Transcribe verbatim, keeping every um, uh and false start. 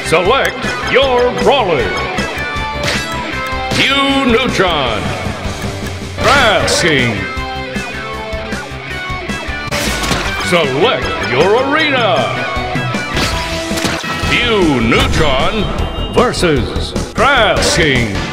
Select your brawler. Q Neutron. Kreskin. Select your arena. Q Neutron versus Kreskin.